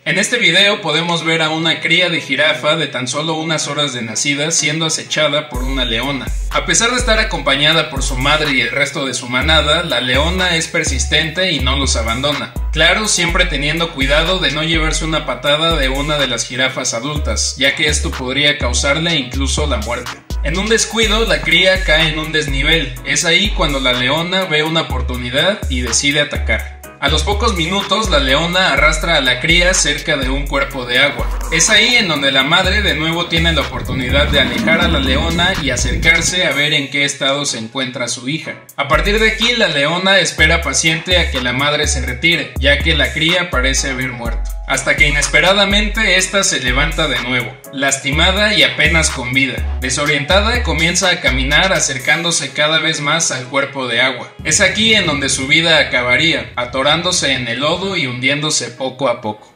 En este video podemos ver a una cría de jirafa de tan solo unas horas de nacida siendo acechada por una leona. A pesar de estar acompañada por su madre y el resto de su manada, la leona es persistente y no los abandona. Claro, siempre teniendo cuidado de no llevarse una patada de una de las jirafas adultas, ya que esto podría causarle incluso la muerte. En un descuido, la cría cae en un desnivel. Es ahí cuando la leona ve una oportunidad y decide atacar. A los pocos minutos, la leona arrastra a la cría cerca de un cuerpo de agua. Es ahí en donde la madre de nuevo tiene la oportunidad de alejar a la leona y acercarse a ver en qué estado se encuentra su hija. A partir de aquí, la leona espera paciente a que la madre se retire, ya que la cría parece haber muerto. Hasta que inesperadamente ésta se levanta de nuevo, lastimada y apenas con vida. Desorientada, comienza a caminar acercándose cada vez más al cuerpo de agua. Es aquí en donde su vida acabaría, atorándose en el lodo y hundiéndose poco a poco.